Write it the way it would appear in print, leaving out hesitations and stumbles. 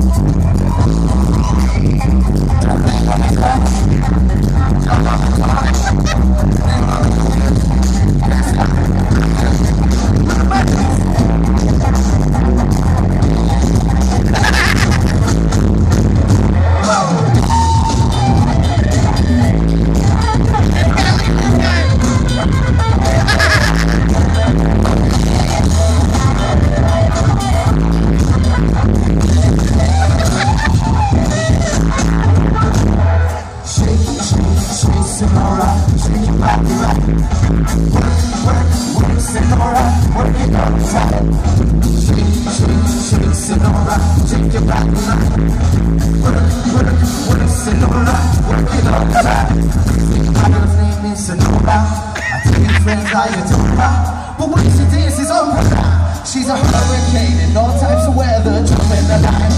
But when she dances on her lap, she's a hurricane in all types of weather, jumping the line.